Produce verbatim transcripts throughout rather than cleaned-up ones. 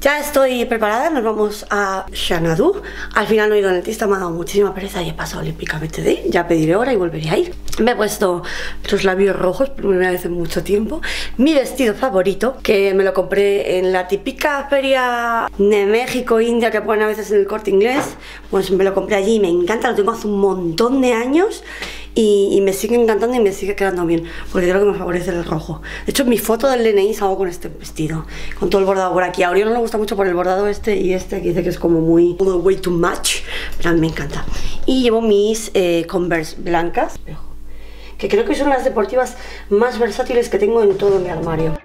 Ya estoy preparada, nos vamos a Xanadu. Al final no he ido al dentista, me ha dado muchísima pereza y he pasado olímpicamente de ahí. Ya pediré hora y volveré a ir. Me he puesto los labios rojos por primera vez en mucho tiempo. Mi vestido favorito, que me lo compré en la típica feria de México, India, que ponen a veces en el Corte Inglés. Pues me lo compré allí y me encanta, lo tengo hace un montón de años. Y, y me sigue encantando y me sigue quedando bien, porque creo que me favorece el rojo. De hecho, mi foto del D N I salgo con este vestido, con todo el bordado por aquí. A Oriol no le gusta mucho por el bordado este y este, que dice que es como muy way too much, pero a mí me encanta. Y llevo mis eh, Converse blancas, que creo que son las deportivas más versátiles que tengo en todo mi armario.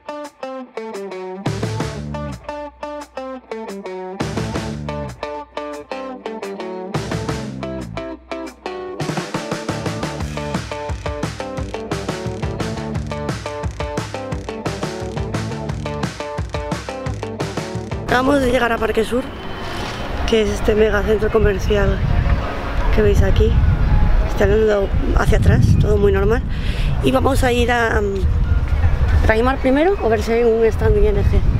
Acabamos de llegar a Parque Sur, que es este mega centro comercial que veis aquí. Está andando hacia atrás, todo muy normal. Y vamos a ir a um, Primark primero o ver si hay un stand I N G.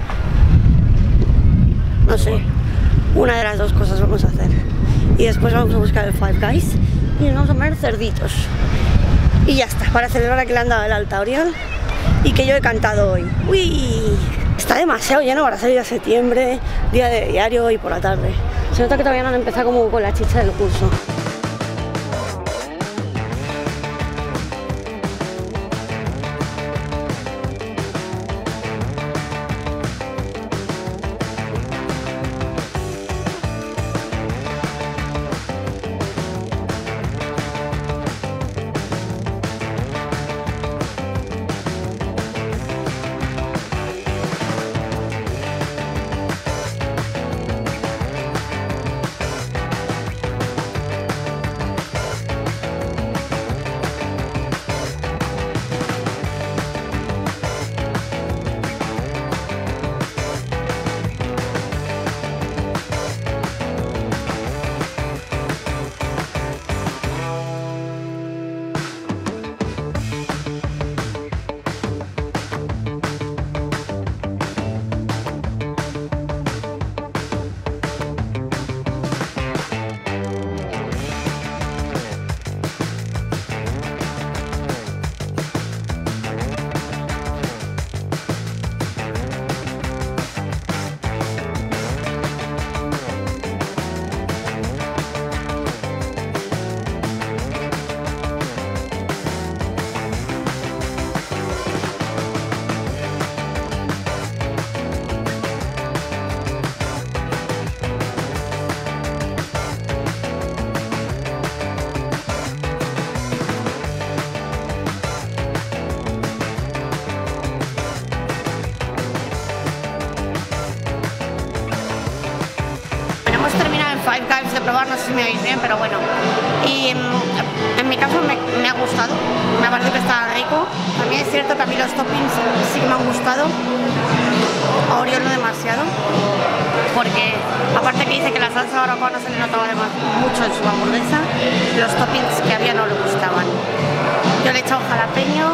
No sé, una de las dos cosas vamos a hacer. Y después vamos a buscar el Five Guys y nos vamos a comer cerditos. Y ya está, para celebrar que le han dado el alta a Oriol y que yo he cantado hoy. ¡Uy! Está demasiado lleno para salir a septiembre, día de diario y por la tarde. Se nota que todavía no han empezado como con la chicha del curso. Five Guys de probar, no sé si me veis bien, pero bueno. Y en mi caso me, me ha gustado, me ha parecido que está rico. También es cierto que a mí los toppings sí que me han gustado, a Oriol no demasiado, porque aparte que dice que la salsa barbacoa no se le notaba además mucho en su hamburguesa, los toppings que había no le gustaban. Yo le he echado jalapeño,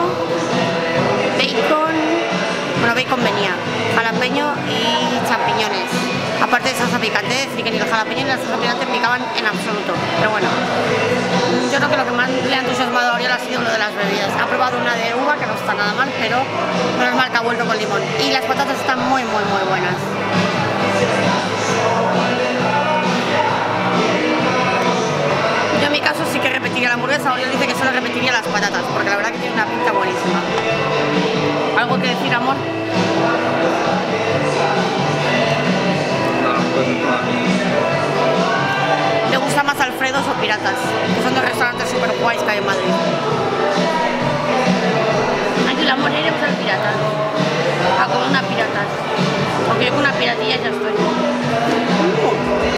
bacon, bueno, bacon venía, jalapeño y champiñones. Aparte de salsa picante, decir que ni el jalapeño ni la salsa picante picaban en absoluto. Pero bueno, yo creo que lo que más le ha entusiasmado a Oriol ha sido lo de las bebidas. Ha probado una de uva que no está nada mal, pero menos mal que ha vuelto con limón. Y las patatas están muy, muy, muy buenas. Yo en mi caso sí que repetiría la hamburguesa. Oriol dice que solo repetiría las patatas, porque la verdad que tiene una pinta buenísima. ¿Algo que decir, amor? Le gusta más Alfredos o Piratas, que son dos restaurantes super guays que hay en Madrid. Aquí la moneda iremos al Piratas, a comer una Piratas, porque yo con una piratilla ya estoy. Uh.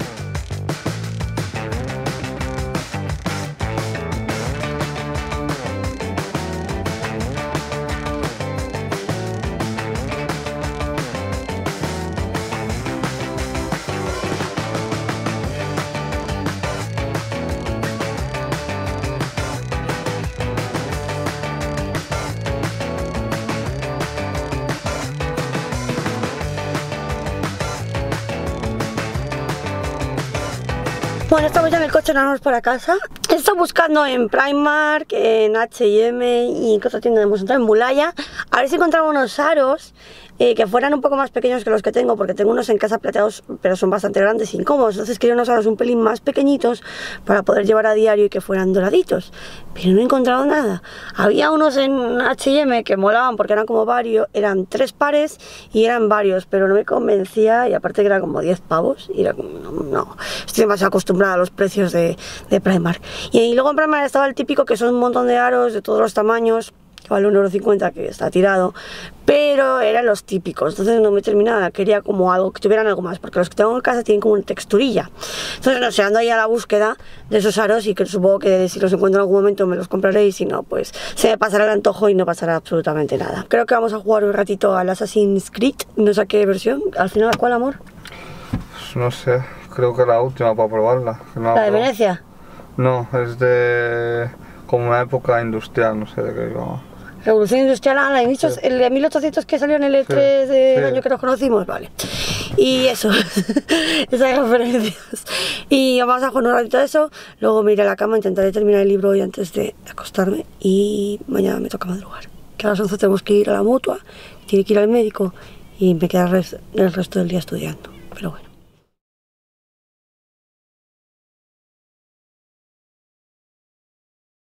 Bueno, estamos ya en el coche, nos vamos para casa. He estado buscando en Primark, en H y M y en otra tienda hemos entrado en Bulaya, a ver si encontraba unos aros eh, que fueran un poco más pequeños que los que tengo, porque tengo unos en casa plateados, pero son bastante grandes e incómodos. Entonces quería unos aros un pelín más pequeñitos para poder llevar a diario y que fueran doraditos. Pero no he encontrado nada. Había unos en H y M que molaban porque eran como varios, eran tres pares y eran varios, pero no me convencía y aparte que eran como diez pavos y era como, no, no. Estoy demasiado acostumbrada a los precios de, de Primark. Y, y luego en Primark estaba el típico que son un montón de aros de todos los tamaños, que vale un euro cincuenta, que está tirado, pero eran los típicos, entonces no me terminaba, quería como algo, que tuvieran algo más, porque los que tengo en casa tienen como una texturilla. Entonces no sé, ando ahí a la búsqueda de esos aros y que supongo que si los encuentro en algún momento me los compraré y si no, pues se me pasará el antojo y no pasará absolutamente nada. Creo que vamos a jugar un ratito al Assassin's Creed, no sé a qué versión, al final ¿cuál, amor? Pues no sé, creo que la última para probarla. No ¿La de Venecia? No, es de como una época industrial, no sé de qué iba. Revolución Industrial, ah, la de sí. El de mil ochocientos que salió en el E tres sí, del sí. año que nos conocimos, vale. Y eso, esas referencias. Y vamos a jugar un ratito de eso, luego me iré a la cama, intentaré terminar el libro hoy antes de acostarme y mañana me toca madrugar. Que a las once tenemos que ir a la mutua, tiene que ir al médico y me queda el resto del día estudiando, pero bueno.